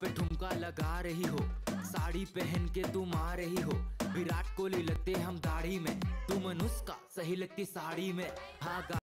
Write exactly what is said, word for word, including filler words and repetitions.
पे ठुमका लगा रही हो, साड़ी पहन के तुम आ रही हो। विराट कोहली लगते हम दाढ़ी में, तुम अनुष्का सही लगती साड़ी में। हाँ